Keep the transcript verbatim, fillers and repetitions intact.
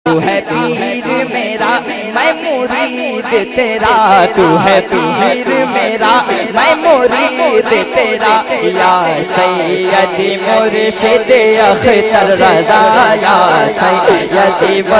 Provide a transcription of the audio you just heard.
तू है पीर मेरा मैं मुरीद तेरा, तू है पीर मेरा मैं मुरीद तेरा, या सैयदी मुर्शिद अख्तर रज़ा, या सैयदी